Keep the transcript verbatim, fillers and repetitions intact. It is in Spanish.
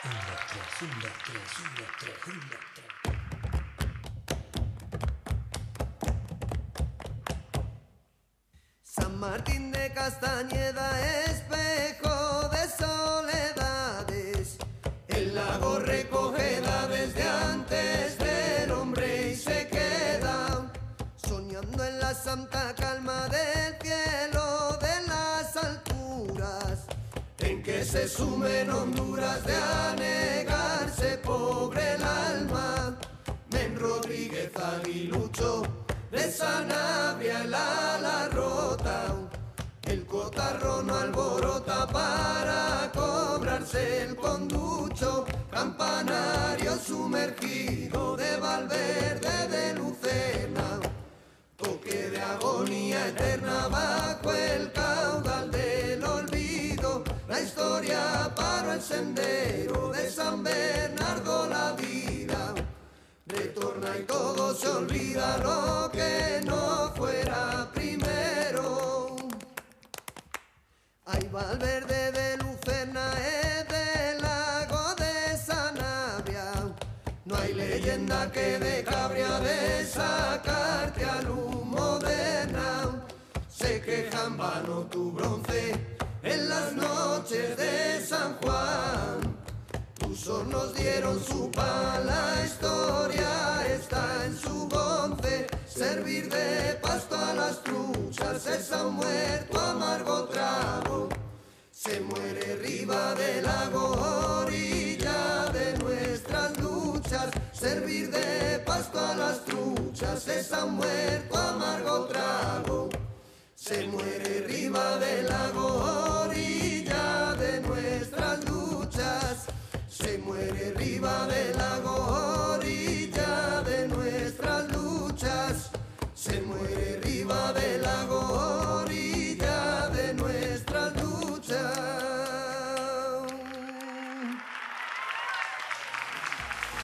Un, dos, tres, un, dos, tres, un, dos, tres, un, dos, tres. San Martín de Castañeda, espejo de soledades, el lago recoge edades de antes del hombre y se queda soñando en la santa calma del cielo de las alturas, en que se sumen Honduras de anegarse pobre el alma. Men Rodríguez Aguilucho de Sanabria el ala rota, el cotarro no alborota para cobrarse el conducho, campanario sumergido de Valverde de Lucena, toque de agonía eterna bajo el caudal del olvido, la historia para el sendero de San Bernardo la vida. Retorna y todo se olvida lo que no fuera primero. Ay, Valverde de Lucena es del lago de Sanabria, no hay leyenda que de cabria de sacarte al humo de Nau. Se queja en vano tu bronce en las noches de San Juan. Tus hornos dieron su pan, la historia está en su once. Servir de pasto a las truchas es a un muerto amargo trago. Se muere arriba del lago, orilla de nuestras luchas. Servir de pasto a las truchas es a un muerto amargo trago. Se muere arriba del lago, orilla de nuestras luchas. Se muere arriba de la